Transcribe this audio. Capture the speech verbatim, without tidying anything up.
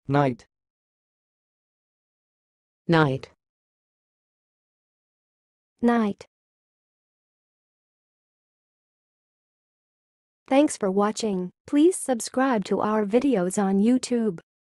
night, night, night. Thanks for watching. Please subscribe to our videos on YouTube.